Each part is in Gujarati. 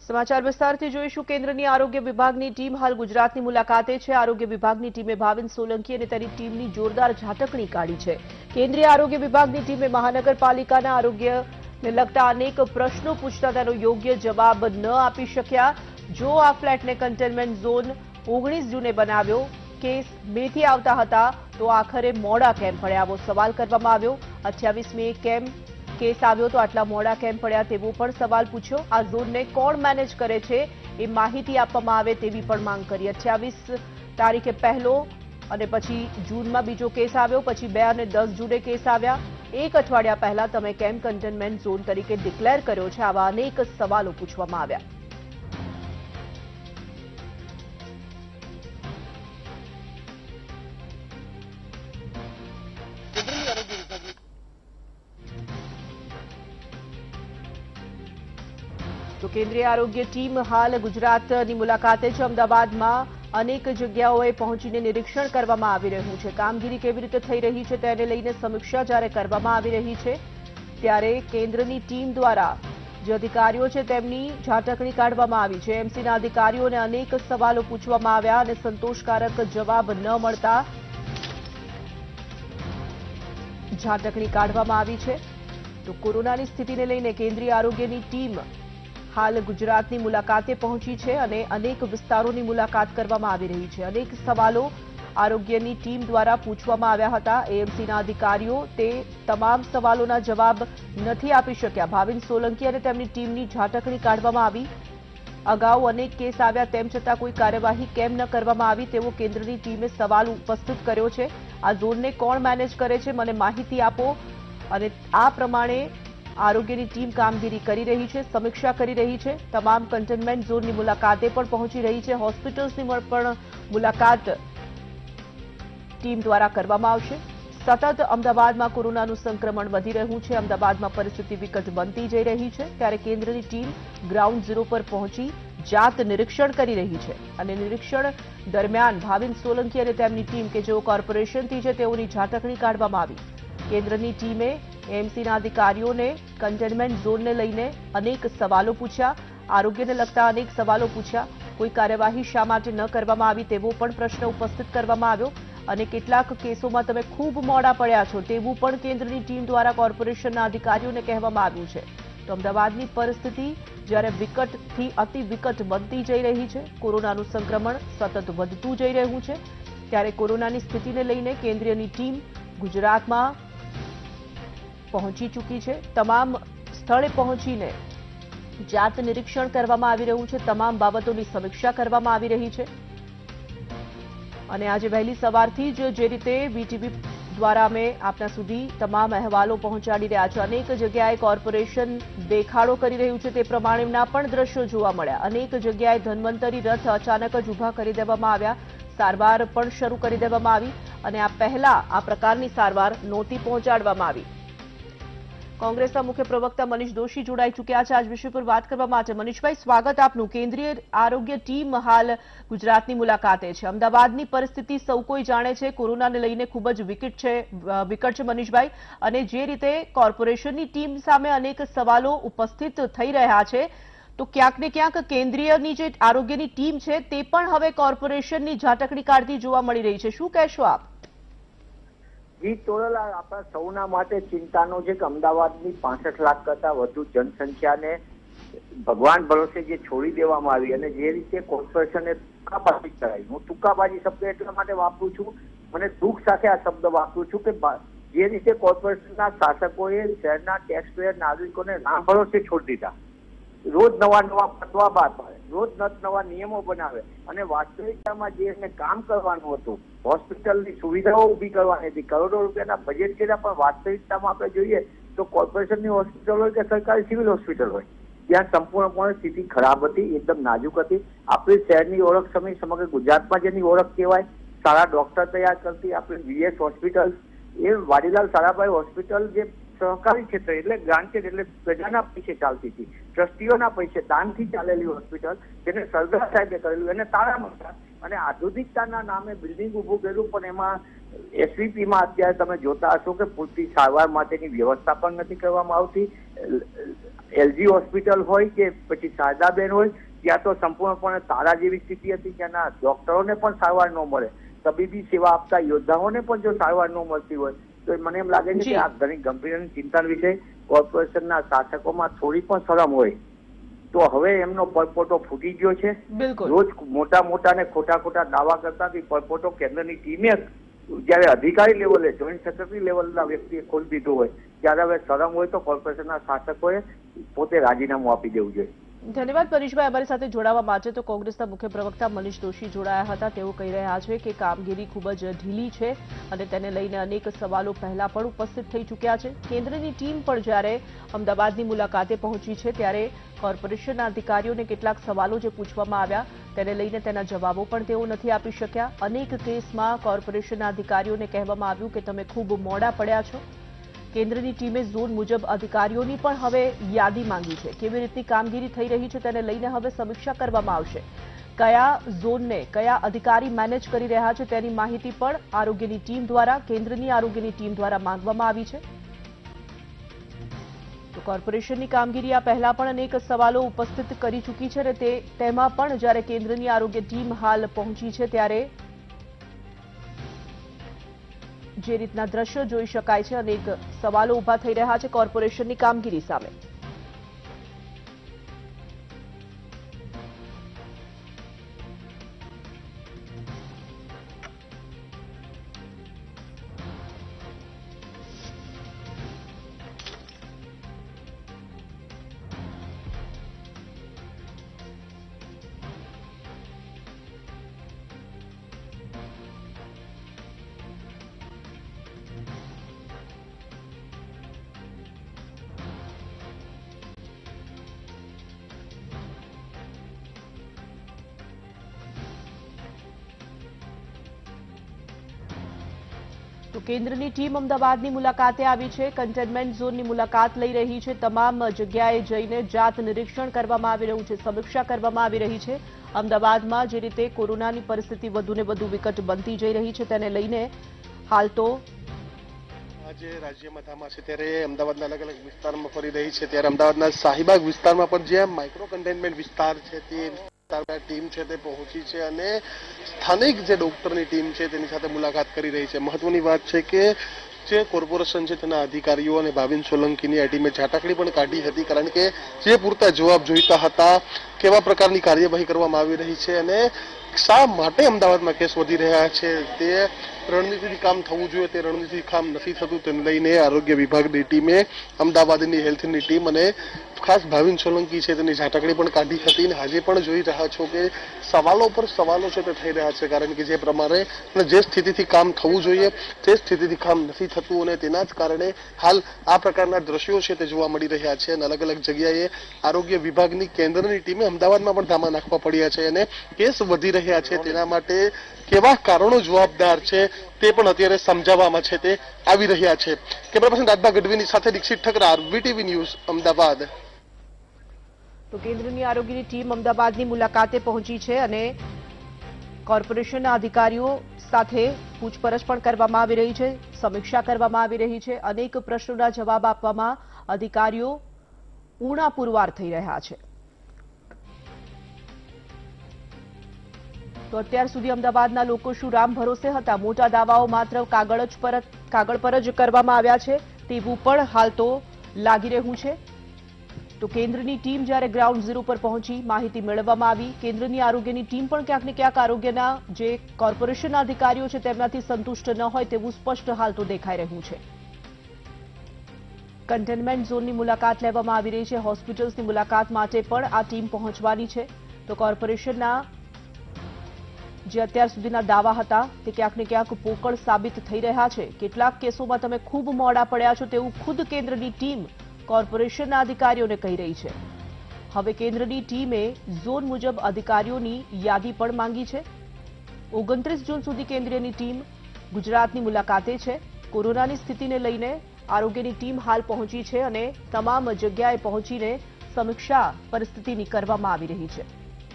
સમાચાર વિસ્તારથી જોઈશું। કેન્દ્રની આરોગ્ય વિભાગની ટીમ હાલ ગુજરાતની મુલાકાતે છે। આરોગ્ય વિભાગની ટીમે ભાવિન સોલંકી અને તેની ટીમની જોરદાર ઝાટકણી કાઢી છે। કેન્દ્રીય આરોગ્ય વિભાગની ટીમે મહાનગરપાલિકાના આરોગ્યને લગતા અનેક પ્રશ્નો પૂછતા તેનો યોગ્ય જવાબ ન આપી શક્યા। જો આ ફ્લેટને કન્ટેનમેન્ટ ઝોન 19 જૂને બનાવ્યો, કેસ મેથી આવતા હતા, તો આખરે મોડા કેમ પડ્યા? આવો સવાલ કરવામાં આવ્યો। 28 મે કેમ કેસ આવ્યો તો આટલા મોડા કેમ પડ્યા તેવો પણ સવાલ પૂછ્યો। આ ઝોનને કોણ મેનેજ કરે છે એ માહિતી આપવામાં આવે તેવી પણ માંગ કરી। 28 તારીખે પહેલો અને પછી જૂનમાં બીજો કેસ આવ્યો, પછી 2 અને 10 જૂને કેસ આવ્યા। એક અઠવાડિયા પહેલા તમે કેમ કન્ટેનમેન્ટ ઝોન તરીકે ડિક્લેર કર્યો છે? આવા અનેક સવાલો પૂછવામાં આવ્યા। તો કેન્દ્રીય આરોગ્ય ટીમ હાલ ગુજરાતની મુલાકાતે છે। અમદાવાદમાં અનેક જગ્યાઓએ પહોંચીને નિરીક્ષણ કરવામાં આવી રહ્યું છે। કામગીરી કેવી રીતે થઈ રહી છે તેને લઈને સમીક્ષા જ્યારે કરવામાં આવી રહી છે, ત્યારે કેન્દ્રની ટીમ દ્વારા જે અધિકારીઓ છે તેમની ઝાટકણી કાઢવામાં આવી છે। એએમસીના અધિકારીઓને અનેક સવાલો પૂછવામાં આવ્યા અને સંતોષકારક જવાબ ન મળતા ઝાટકણી કાઢવામાં આવી છે। તો કોરોનાની સ્થિતિને લઈને કેન્દ્રીય આરોગ્યની ટીમ હાલ ગુજરાતની મુલાકાતે પહોંચી છે અને અનેક વિસ્તારોની મુલાકાત કરવામાં આવી રહી છે। અનેક સવાલો આરોગ્યની ટીમ દ્વારા પૂછવામાં આવ્યા હતા। એએમસીના અધિકારીઓ તે તમામ સવાલોના જવાબ નથી આપી શક્યા। ભાવિન સોલંકી અને તેમની ટીમની ઝાટકણી કાઢવામાં આવી। અગાઉ અનેક કેસ આવ્યા તેમ છતાં કોઈ કાર્યવાહી કેમ ન કરવામાં આવી તેવો કેન્દ્રની ટીમે સવાલ ઉપસ્થિત કર્યો છે। આ ઝોનને કોણ મેનેજ કરે છે, મને માહિતી આપો। અને આ પ્રમાણે આરોગ્યની ટીમ કામગીરી કરી રહી છે, સમીક્ષા કરી રહી છે। તમામ કન્ટેનમેન્ટ ઝોનની મુલાકાતે પણ પહોંચી રહી છે। હોસ્પિટલ્સની પણ મુલાકાત ટીમ દ્વારા કરવામાં આવશે। સતત અમદાવાદમાં કોરોનાનું સંક્રમણ વધી રહ્યું છે। અમદાવાદમાં પરિસ્થિતિ વિકટ બનતી જઈ રહી છે, ત્યારે કેન્દ્રની ટીમ ગ્રાઉન્ડ ઝીરો પર પહોંચી જાત નિરીક્ષણ કરી રહી છે અને નિરીક્ષણ દરમિયાન ભાવિન સોલંકી અને તેમની ટીમ કે જેઓ કોર્પોરેશનથી છે તેઓની ઝાટકણી કાઢવામાં આવી। કેન્દ્રની ટીમે એએમસીના અધિકારીઓને કન્ટેનમેન્ટ ઝોનને લઈને અનેક સવાલો પૂછ્યા, આરોગ્યને લગતા અનેક સવાલો પૂછ્યા। કોઈ કાર્યવાહી શા માટે ન કરવામાં આવી તેવો પણ પ્રશ્ન ઉપસ્થિત કરવામાં આવ્યો અને કેટલાક કેસોમાં તમે ખૂબ મોડા પડ્યા છો તેવું પણ કેન્દ્રની ટીમ દ્વારા કોર્પોરેશનના અધિકારીઓને કહેવામાં આવ્યું છે। તો અમદાવાદની પરિસ્થિતિ જ્યારે વિકટથી અતિ વિકટ બનતી જઈ રહી છે, કોરોનાનું સંક્રમણ સતત વધતું જઈ રહ્યું છે, ત્યારે કોરોનાની સ્થિતિને લઈને કેન્દ્રીયની ટીમ ગુજરાતમાં પહોંચી ચૂકી છે। તમામ સ્થળે પહોંચીને જાત નિરીક્ષણ કરવામાં આવી રહ્યું છે, તમામ બાબતોની સમીક્ષા કરવામાં આવી રહી છે। અને આજે વહેલી સવારથી જ જે રીતે વીટીવી દ્વારા અમે આપના સુધી તમામ અહેવાલો પહોંચાડી રહ્યા છે, અનેક જગ્યાએ કોર્પોરેશન દેખાડો કરી રહ્યું છે તે પ્રમાણેના પણ દ્રશ્યો જોવા મળ્યા। અનેક જગ્યાએ ધન્વંતરી રથ અચાનક જ ઊભા કરી દેવામાં આવ્યા, સારવાર પણ શરૂ કરી દેવામાં આવી અને આ પહેલા આ પ્રકારની સારવાર નહોતી પહોંચાડવામાં આવી। કોંગ્રેસના મુખ્ય પ્રવક્તા મનીષ દોશી જોડાઈ ચૂક્યા છે આજ વિષય પર વાત કરવા માટે। મનીષભાઈ, સ્વાગત આપનું। કેન્દ્રીય આરોગ્ય ટીમ હાલ ગુજરાતની મુલાકાતે છે। અમદાવાદની પરિસ્થિતિ સૌ કોઈ જાણે છે, કોરોનાને લઈને ખૂબ જ વિકટ છે મનીષભાઈ, અને જે રીતે કોર્પોરેશનની ટીમ સામે અનેક સવાલો ઉપસ્થિત થઈ રહ્યા છે, તો ક્યાંક ને ક્યાંક કેન્દ્રીયની જે આરોગ્યની ટીમ છે તે પણ હવે કોર્પોરેશનની ઝાટકણી કાઢતી જોવા મળી રહી છે। શું કહેશો આપ? જી તોરલ, આપણા સૌના માટે ચિંતાનો છે કે અમદાવાદની 65 લાખ કરતા વધુ જનસંખ્યાને ભગવાન ભરોસે જે છોડી દેવામાં આવી અને જે રીતે કોર્પોરેશને ટૂંકાબાજી કરાવી, હું ટૂંકાબાજી શબ્દ એટલા માટે વાપરું છું, મને દુઃખ સાથે આ શબ્દ વાપરું છું કે જે રીતે કોર્પોરેશનના શાસકોએ શહેરના ટેક્સપેયર નાગરિકોને રામ ભરોસે છોડી દીધા, રોજ નવા ફતવા બહાર પાડે, રોજ નવા નિયમો બનાવે અને વાસ્તવિકતામાં જે એમને કામ કરવાનું હતું, હોસ્પિટલની સુવિધાઓ ઊભી કરવાની હતી, કરોડો રૂપિયાના બજેટ કર્યા, પણ વાસ્તવિકતામાં આપણે જોઈએ તો કોર્પોરેશનની હોસ્પિટલ હોય કે સરકારી સિવિલ હોસ્પિટલ હોય, ત્યાં સંપૂર્ણપણે સ્થિતિ ખરાબ હતી, એકદમ નાજુક હતી। આપણી શહેરની ઓળખ સમગ્ર ગુજરાતમાં જેની ઓળખ કહેવાય, સારા ડોક્ટર તૈયાર કરતી આપણી વીએસ હોસ્પિટલ, એ વાડીલાલ સારાભાઈ હોસ્પિટલ જે સહકારી ક્ષેત્ર એટલે ગ્રાન્ટેડ એટલે પ્રજાના પૈસે ચાલતી હતી, ટ્રસ્ટીઓના પૈસે દાનથી ચાલેલી હોસ્પિટલ, જેને સરદાર સાહેબે કરેલું એને તાળા માર્યા અને આધુનિકતાના નામે બિલ્ડિંગ ઊભું કર્યું, પણ એમાં એસવીપીમાં અત્યારે તમે જોતા હશો કે પૂરતી સારવાર માટેની વ્યવસ્થા પણ નથી કરવામાં આવતી। એલજી હોસ્પિટલ હોય કે પછી શારદાબેન હોય, ત્યાં તો સંપૂર્ણપણે તારા જેવી સ્થિતિ હતી, ત્યાંના ડોક્ટરોને પણ સારવાર ન મળે, તબીબી સેવા આપતા યોદ્ધાઓને પણ જો સારવાર ન મળતી હોય તો મને એમ લાગે છે કે આ ઘણી ગંભીર અને ચિંતાનો વિષય. કોર્પોરેશનના શાસકોમાં થોડી પણ શરમ હોય તો હવે એમનો પરપોટો ફૂટી ગયો છે. રોજ મોટા ને ખોટા દાવા કરતા પરપોટો કેન્દ્રની ટીમે જયારે અધિકારી લેવલે જોઈન્ટ સેક્રેટરી લેવલના વ્યક્તિએ ખોલી દીધું હોય ત્યારે હવે શરમ હોય તો કોર્પોરેશનના શાસકોએ પોતે રાજીનામું આપી દેવું જોઈએ. ધન્યવાદ પરેશભાઈ, અમારી સાથે જોડાવા માટે. તો કોંગ્રેસના મુખ્ય પ્રવક્તા મનીષ દોશી જોડાયા હતા. તેઓ કહી રહ્યા છે કે કામગીરી ખૂબ જ ઢીલી છે અને તેને લઈને અનેક સવાલો પહેલા પણ ઉપસ્થિત થઈ ચૂક્યા છે. કેન્દ્રની ટીમ પણ જ્યારે અમદાવાદની મુલાકાતે પહોંચી છે ત્યારે કોર્પોરેશનના અધિકારીઓને કેટલાક સવાલો જે પૂછવામાં આવ્યા તેને લઈને તેના જવાબો પણ તેઓ નથી આપી શક્યા. અનેક કેસમાં કોર્પોરેશનના અધિકારીઓને કહેવામાં આવ્યું કે તમે ખૂબ મોડા પડ્યા છો. કેન્દ્રની ટીમે ઝોન મુજબ અધિકારીઓની પણ હવે યાદી માંગી છે. કેવી રીતની કામગીરી થઈ રહી છે તેને લઈને હવે સમીક્ષા કરવામાં આવશે. કયા ઝોનને કયા અધિકારી મેનેજ કરી રહ્યા છે તેની માહિતી પણ આરોગ્યની ટીમ દ્વારા, કેન્દ્રની આરોગ્યની ટીમ દ્વારા માંગવામાં આવી છે. તો કોર્પોરેશનની કામગીરી આ પહેલા પણ અનેક સવાલો ઉપસ્થિત કરી ચૂકી છે અને તેમાં પણ જ્યારે કેન્દ્રની આરોગ્ય ટીમ હાલ પહોંચી છે ત્યારે જે રીતના દ્રશ્યો જોઈ શકાય છે, અનેક સવાલો ઉભા થઈ રહ્યા છે કોર્પોરેશનની કામગીરી સામે. તો કેન્દ્રની ટીમ અમદાવાદની મુલાકાતે આવી છે. કન્ટેનમેન્ટ ઝોનની મુલાકાત લઈ રહી છે. તમામ જગ્યાએ જઈને જાત નિરીક્ષણ કરવામાં આવી રહ્યું છે, સમીક્ષા કરવામાં આવી રહી છે. અમદાવાદમાં જે રીતે કોરોનાની પરિસ્થિતિ વધુને વધુ વિકટ બનતી જઈ રહી છે તેને લઈને હાલ તો આજે રાજ્યમાં ધામા છે ત્યારે અમદાવાદના અલગ અલગ વિસ્તારમાં ફરી રહી છે. ત્યારે અમદાવાદના શાહીબાગ વિસ્તારમાં પણ જે માઇક્રો કન્ટેનમેન્ટ વિસ્તાર છે તે ટીમ છે તે પહોંચી છે અને સ્થાનિક જે ડોક્ટરની ટીમ છે તેની સાથે મુલાકાત કરી રહી છે. મહત્વની વાત છે કે જે કોર્પોરેશન છે તેના અધિકારીઓ અને ભાવિન સોલંકીની આ ટીમે ઝાટકડી પણ કાઢી હતી, કારણ કે જે પૂરતા જવાબ જોઈતા હતા, કેવા પ્રકારની કાર્યવાહી કરવામાં આવી રહી છે અને શા માટે અમદાવાદમાં કેસ વધી રહ્યા છે તે રણનીતિથી કામ થવું જોઈએ તે રણનીતિથી કામ નથી થતું. તેને લઈને આરોગ્ય વિભાગની ટીમે અમદાવાદની હેલ્થની ટીમ અને ખાસ ભાવિન સોલંકી છે તેની ઝાટકડી પણ કાઢી હતી અને આજે પણ જોઈ રહ્યા છો કે સવાલો પર સવાલો છે તે થઈ રહ્યા છે, કારણ કે જે પ્રમાણે જે સ્થિતિથી કામ થવું જોઈએ તે સ્થિતિથી કામ નથી થતું અને તેના જ કારણે હાલ આ પ્રકારના દ્રશ્યો છે તે જોવા મળી રહ્યા છે અને અલગ અલગ જગ્યાએ આરોગ્ય વિભાગની કેન્દ્રની ટીમે અમદાવાદમાં પણ ધામા નાખવા પડ્યા છે અને કેસ વધી રહ્યા છે તેના માટે કેવા કારણો જવાબદાર છે તે પણ અત્યારે સમજાવવામાં છે તે આવી રહ્યા છે. કેમેરા પર્સન રાજભા ગઢવીની સાથે દીક્ષિત ઠકરાર, વીટીવી ન્યૂઝ, અમદાવાદ. તો કેન્દ્રની આરોગ્યની ટીમ અમદાવાદની મુલાકાતે પહોંચી છે અને કોર્પોરેશનના અધિકારીઓ સાથે પૂછપરછ પણ કરવામાં આવી રહી છે, સમીક્ષા કરવામાં આવી રહી છે. અનેક પ્રશ્નોના જવાબ આપવામાં અધિકારીઓ પૂર્ણ પુરવાર થઈ રહ્યા છે. તો અત્યાર સુધી અમદાવાદના લોકો શું રામ ભરોસે હતા? મોટા દાવાઓ માત્ર કાગળ પર જ કરવામાં આવ્યા છે તેવું પણ હાલ તો લાગી રહ્યું છે. તો કેન્દ્રની ટીમ જ્યારે ગ્રાઉન્ડ ઝીરો પર પહોંચી, માહિતી મેળવવામાં આવી. કેન્દ્રની આરોગ્યની ટીમ પણ ક્યાંક ને ક્યાંક આરોગ્યના જે કોર્પોરેશનના અધિકારીઓ છે તેમનાથી સંતુષ્ટ ન હોય તેવું સ્પષ્ટ હાલ તો દેખાઈ રહ્યું છે. કન્ટેનમેન્ટ ઝોનની મુલાકાત લેવામાં આવી રહી છે. હોસ્પિટલ્સની મુલાકાત માટે પણ આ ટીમ પહોંચવાની છે. તો કોર્પોરેશનના જે અત્યાર સુધીના દાવા હતા તે ક્યાંક ને ક્યાંક પોકળ સાબિત થઈ રહ્યા છે. કેટલાક કેસોમાં તમે ખૂબ મોડા પડ્યા છો તેવું ખુદ કેન્દ્રની ટીમ કોર્પોરેશનના અધિકારીઓને કહી રહી છે. હવે કેન્દ્રની ટીમે ઝોન મુજબ અધિકારીઓની યાદી પણ માંગી છે. 29 જૂન સુધી કેન્દ્રીયની ટીમ ગુજરાતની મુલાકાતે છે. કોરોનાની સ્થિતિને લઈને આરોગ્યની ટીમ હાલ પહોંચી છે અને તમામ જગ્યાએ પહોંચીને સમીક્ષા પરિસ્થિતિની કરવામાં આવી રહી છે.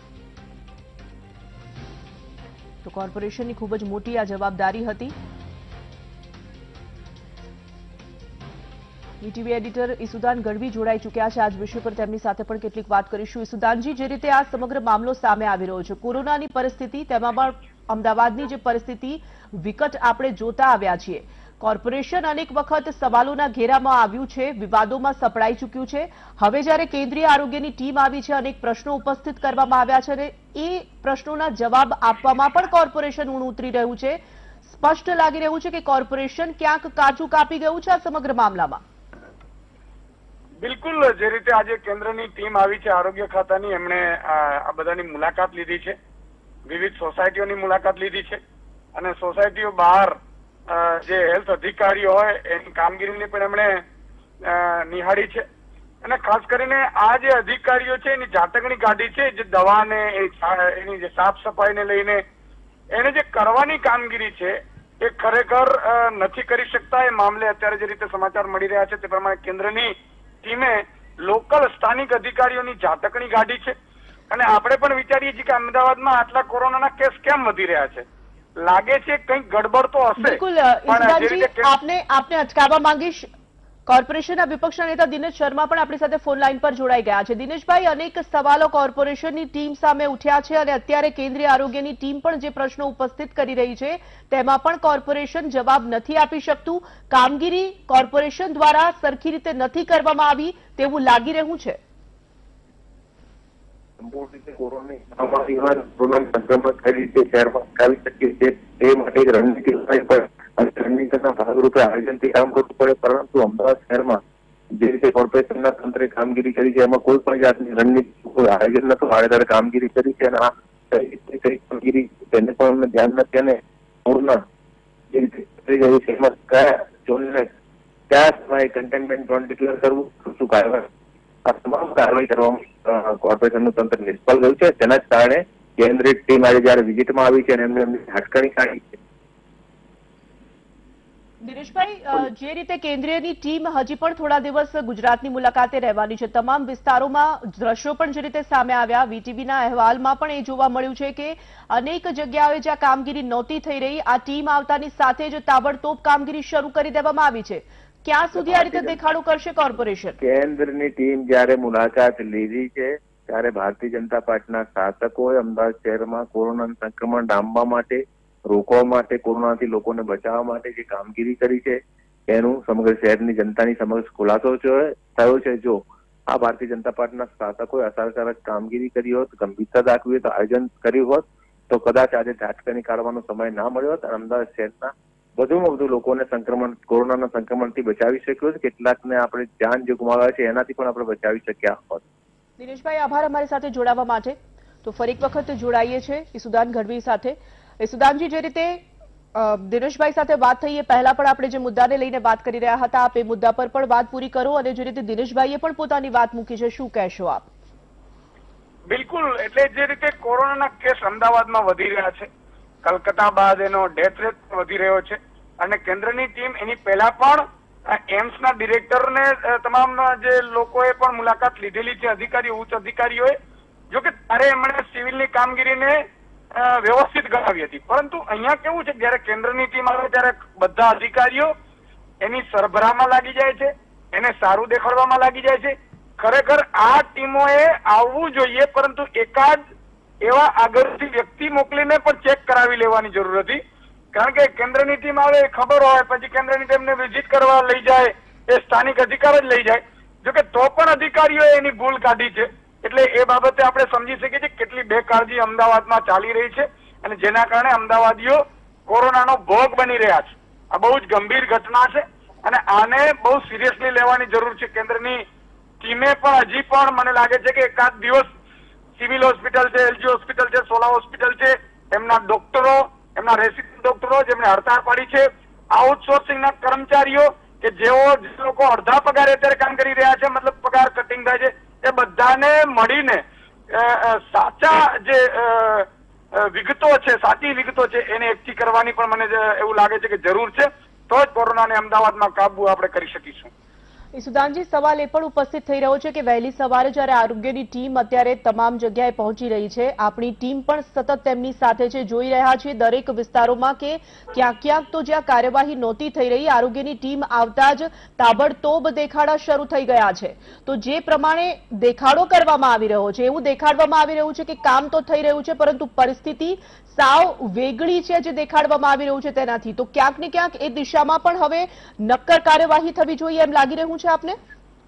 તો કોર્પોરેશનની ખૂબ જ મોટી આ જવાબદારી હતી. વીટીવી એડિટર ઈસુદાન ગઢવી જોડાઈ ચૂક્યા છે. આજ વિષય પર તેમની સાથે પણ કેટલીક વાત કરીશું. ઈસુદાનજી, જે રીતે આ સમગ્ર મામલો સામે આવી રહ્યો છે, કોરોનાની પરિસ્થિતિ, તેમાં પણ અમદાવાદની જે પરિસ્થિતિ વિકટ આપણે જોતા આવ્યા છીએ. કોર્પોરેશન અનેક વખત સવાલોના ઘેરામાં આવ્યું છે, વિવાદોમાં સપડાઈ ચૂક્યું છે. હવે જ્યારે કેન્દ્રીય આરોગ્યની ટીમ આવી છે, અનેક પ્રશ્નો ઉપસ્થિત કરવામાં આવ્યા છે અને એ પ્રશ્નોના જવાબ આપવામાં પણ કોર્પોરેશન ઊણ ઉતરી રહ્યું છે. સ્પષ્ટ લાગી રહ્યું છે કે કોર્પોરેશન ક્યાંક કાચું કાપી ગયું છે આ સમગ્ર મામલામાં. બિલકુલ, જે રીતે આજે કેન્દ્રની ટીમ આવી છે આરોગ્ય ખાતાની, એમણે આ બધાની મુલાકાત લીધી છે, વિવિધ સોસાયટીઓની મુલાકાત લીધી છે અને સોસાયટીઓ બહાર જે હેલ્થ અધિકારીઓ હોય એની કામગીરીને પણ એમણે નિહાળી છે. અને ખાસ કરીને આ જે અધિકારીઓ છે એની ઝાટકણી કાઢી છે, જે દવાને એની જે સાફ સફાઈને લઈને એને જે કરવાની કામગીરી છે એ ખરેખર નથી કરી શકતા. એ મામલે અત્યારે જે રીતે સમાચાર મળી રહ્યા છે તે પ્રમાણે કેન્દ્રની ટીમે લોકલ સ્થાનિક અધિકારીઓની ઝાટકણી કાઢી છે અને આપણે પણ વિચારીએ છીએ કે અમદાવાદમાં આટલા કોરોનાના કેસ કેમ વધી રહ્યા છે. લાગે છે કંઈક ગડબડ તો હશે. બિલકુલ ઈસુદાનજી, આપને અટકાવવા માંગીશ. કોર્પોરેશનના વિપક્ષના નેતા દિનેશ શર્મા પણ આપણી સાથે ફોન લાઈન પર જોડાઈ ગયા છે. દિનેશભાઈ, અનેક સવાલો કોર્પોરેશનની ટીમ સામે ઉઠ્યા છે અને અત્યારે કેન્દ્રીય આરોગ્યની ટીમ પણ જે પ્રશ્નો ઉપસ્થિત કરી રહી છે તેમાં પણ કોર્પોરેશન જવાબ નથી આપી શકતું. કામગીરી કોર્પોરેશન દ્વારા સરખી રીતે નથી કરવામાં આવી તેવું લાગી રહ્યું છે. સંપૂર્ણ રીતે કોરોના સંક્રમણ કઈ રીતે શહેરમાં આવી શકીએ છીએ તે માટે એક રણનીતિ રણનીતિના ભાગરૂપે આયોજનથી કામ કરવું પડે. પરંતુ અમદાવાદ શહેરમાં જે રીતે કોર્પોરેશનના તંત્રે કામગીરી કરી છે એમાં કોઈ પણ જાતની રણનીતિ આયોજન નતું, આડેધડ કામગીરી કરી છે અને આ કઈ કામગીરી તેને પણ ધ્યાન નથી અને પૂર્ણ જે રીતે કરી રહ્યું છે એમાં કયા ઝોનને કયા સમયે કન્ટેનમેન્ટ ઝોન ડિક્લેર કરવું, શું કાર્યવાહી, આ તમામ કાર્યવાહી કરવામાં કોર્પોરેશનનું તંત્ર નિષ્ફળ ગયું છે. તેના જ કારણે કેન્દ્રીય ટીમ આજે જયારે વિઝિટમાં આવી છે અને એમને એમની ઝાટકણી કાઢી છે. દિનેશભાઈ, જે રીતે કેન્દ્રીયની ટીમ હજી પણ થોડા દિવસ ગુજરાતની મુલાકાતે રહેવાની છે, તમામ વિસ્તારોમાં દ્રશ્યો પણ જે રીતે સામે આવ્યા, વીટીવીના અહેવાલમાં પણ એ જોવા મળ્યું છે કે અનેક જગ્યાએ જ્યાં કામગીરી નહોતી થઈ રહી, આ ટીમ આવતાની સાથે જ તાબડતોબ કામગીરી શરૂ કરી દેવામાં આવી છે. ક્યાં સુધી આ રીતે દેખાડો કરશે કોર્પોરેશન? કેન્દ્રની ટીમ જયારે મુલાકાત લીધી છે ત્યારે ભારતીય જનતા પાર્ટીના શાસકોએ અમદાવાદ શહેરમાં કોરોના સંક્રમણ ડામવા માટે, રોકવા માટે, કોરોનાથી લોકોને બચાવવા માટે જે કામગીરી કરી છે એનું સમગ્ર શહેરની જનતાની સમક્ષ ખુલાસો થયો છે. જો આ ભારતીય જનતા પાર્ટીના શાસકોએ અસરકારક કામગીરી કરી હોત, ગંભીરતા દાખવી હોત, આયોજન કર્યું હોત તો કદાચ આજે ઝાટકણી કાઢવાનો સમય ના મળ્યો હોત અને અમદાવાદ શહેરના વધુમાં વધુ લોકોને કોરોનાના સંક્રમણથી બચાવી શક્યો છે. કેટલાકને આપણે જાન જે ગુમાવ્યા છે એનાથી પણ આપણે બચાવી શક્યા હોત. દિનેશભાઈ, આભાર અમારી સાથે જોડાવા માટે. તો ફરી એક વખત જોડાઈએ છીએ ઈસુદાન ગઢવી સાથે. ઈસુદાનજી, જે રીતે દિનેશભાઈ સાથે વાત થઈ એ પહેલા પણ આપણે જે મુદ્દાને લઈને વાત કરી રહ્યા હતા, આપ એ મુદ્દા પર પણ વાત પૂરી કરો અને જે રીતે દિનેશભાઈએ પણ પોતાની વાત મૂકી છે, શું કહેશો આપ? બિલકુલ, એટલે જે રીતે કોરોનાના કેસ અમદાવાદમાં વધી રહ્યા છે, કલકત્તા બાદ એનો ડેથ રેટ વધી રહ્યો છે અને કેન્દ્રની ટીમ એની પહેલા પણ એમ્સના ડિરેક્ટરને તમામ જે લોકોએ પણ મુલાકાત લીધેલી છે, અધિકારીઓ, ઉચ્ચ અધિકારીઓએ, જો કે ત્યારે એમણે સિવિલની કામગીરીને વ્યવસ્થિત ગણાવી હતી. પરંતુ અહીંયા કેવું છે, જયારે કેન્દ્રની ટીમ આવે ત્યારે બધા અધિકારીઓ એની સરભરામાં લાગી જાય છે, એને સારું દેખાડવામાં લાગી જાય છે. ખરેખર આ ટીમોએ આવવું જોઈએ, પરંતુ એકાદ એવા આગળથી વ્યક્તિ મોકલીને પણ ચેક કરાવી લેવાની જરૂર હતી. કારણ કે કેન્દ્રની ટીમ આવે ખબર હોય, પછી કેન્દ્રની ટીમને વિઝિટ કરવા લઈ જાય એ સ્થાનિક અધિકારી જ લઈ જાય. જોકે તો પણ અધિકારીઓએ એની ભૂલ કાઢી છે. એટલે એ બાબતે આપણે સમજી શકીએ છીએ કેટલી બેકાળજી અમદાવાદમાં ચાલી રહી છે અને જેના કારણે અમદાવાદીઓ કોરોનાનો ભોગ બની રહ્યા છે. આ બહુ જ ગંભીર ઘટના છે અને આને બહુ સિરિયસલી લેવાની જરૂર છે. કેન્દ્રની ટીમે પણ હજી પણ મને લાગે છે કે એકાદ દિવસ સિવિલ હોસ્પિટલ છે, એલજી હોસ્પિટલ છે, સોલા હોસ્પિટલ છે, એમના ડોક્ટરો, એમના રેસિડેન્ટ ડોક્ટરો જેમને હડતાળ પાડી છે, આઉટસોર્સિંગના કર્મચારીઓ કે જેઓ જે લોકો અડધા પગારે અત્યારે કામ કરી રહ્યા છે, મતલબ પગાર કટિંગ થાય છે, એ બધાને મળીને સાચા જે વિગતો છે, સાચી વિગતો છે એને એકઠી કરવાની પણ મને એવું લાગે છે કે જરૂર છે. તો જ કોરોનાને અમદાવાદમાં કાબુ આપણે કરી શકીશું. ઈસુદાનજી, સવાલ એ પણ ઉપસ્થિત થઈ રહ્યો છે કે વહેલી સવારે જ્યારે આરોગ્યની ટીમ અત્યારે તમામ જગ્યાએ પહોંચી રહી છે, આપણી ટીમ પણ સતત તેમની સાથે છે, જોઈ રહ્યા છીએ દરેક વિસ્તારોમાં કે ક્યાંક ક્યાંક તો જ્યાં કાર્યવાહી નહોતી થઈ રહી, આરોગ્યની ટીમ આવતા જ તાબડતોબ દેખાડા શરૂ થઈ ગયા છે. તો જે પ્રમાણે દેખાડો કરવામાં આવી રહ્યો છે, એવું દેખાડવામાં આવી રહ્યું છે કે કામ તો થઈ રહ્યું છે, પરંતુ પરિસ્થિતિ સાવ વેગળી છે જે દેખાડવામાં આવી રહ્યું છે તેનાથી. તો ક્યાંક ને ક્યાંક એ દિશામાં પણ હવે નક્કર કાર્યવાહી થવી જોઈએ એમ લાગી રહ્યું છે આપને?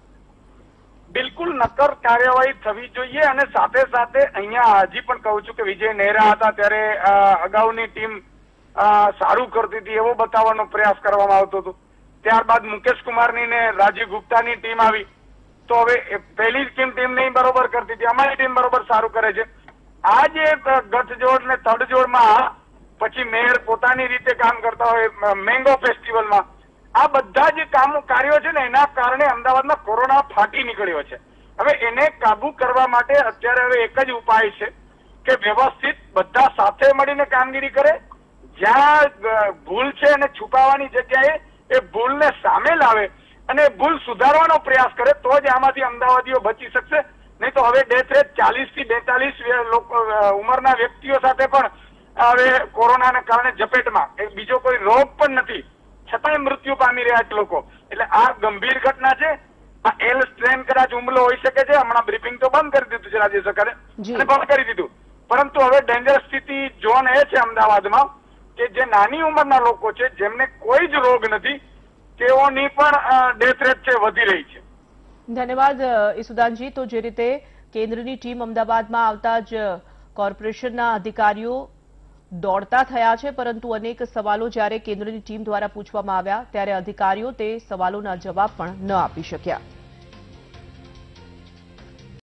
બિલકુલ નક્કર કાર્યવાહી થવી જોઈએ અને સાથે સાથે અહીંયા હજી પણ કહું છું કે વિજય નેહરા હતા ત્યારે અગાઉની ટીમ સારું કરતી હતી એવો બતાવવાનો પ્રયાસ કરવામાં આવતો હતો. ત્યારબાદ મુકેશ કુમારની ને રાજીવ ગુપ્તાની ટીમ આવી તો હવે પહેલી ટીમ નહીં બરોબર કરતી હતી, અમારી ટીમ બરોબર સારું કરે છે. આ જે ગઠજોડ ને તડજોડમાં પછી મેયર પોતાની રીતે કામ કરતા હોય મેંગો ફેસ્ટિવલમાં, આ બધા જે કાર્યો છે ને એના કારણે અમદાવાદમાં કોરોના ફાટી નીકળ્યો છે. હવે એને કાબુ કરવા માટે અત્યારે હવે એક જ ઉપાય છે કે વ્યવસ્થિત બધા સાથે મળીને કામગીરી કરે. જ્યાં ભૂલ છે એને છુપાવવાની જગ્યાએ એ ભૂલને સામે લાવે અને ભૂલ સુધારવાનો પ્રયાસ કરે તો જ આમાંથી અમદાવાદીઓ બચી શકશે. નહીં તો હવે ડેથ રેટ 40 થી 42 ઉંમરના વ્યક્તિઓ સાથે પણ હવે કોરોનાને કારણે ઝપેટમાં, બીજો કોઈ રોગ પણ નથી છતાંય મૃત્યુ પામી રહ્યા છે લોકો. એટલે આ ગંભીર ઘટના છે. આ એલ સ્ટ્રેન કદાચ હુમલો હોઈ શકે છે. હમણાં બ્રીફિંગ તો બંધ કરી દીધું છે રાજ્ય સરકારે અને બંધ કરી દીધું, પરંતુ હવે ડેન્જર સ્થિતિ ઝોન એ છે અમદાવાદમાં કે જે નાની ઉંમરના લોકો છે જેમને કોઈ જ રોગ નથી તેઓની પણ ડેથ રેટ છે વધી રહી છે. ધન્યવાદ ઈસુદાનજી. તો જે રીતે કેન્દ્રની ટીમ અમદાવાદમાં આવતા જ કોર્પોરેશનના અધિકારીઓ દોડતા થયા છે, પરંતુ અનેક સવાલો જ્યારે કેન્દ્રની ટીમ દ્વારા પૂછવામાં આવ્યા ત્યારે અધિકારીઓ તે સવાલોના જવાબ પણ ન આપી શક્યા.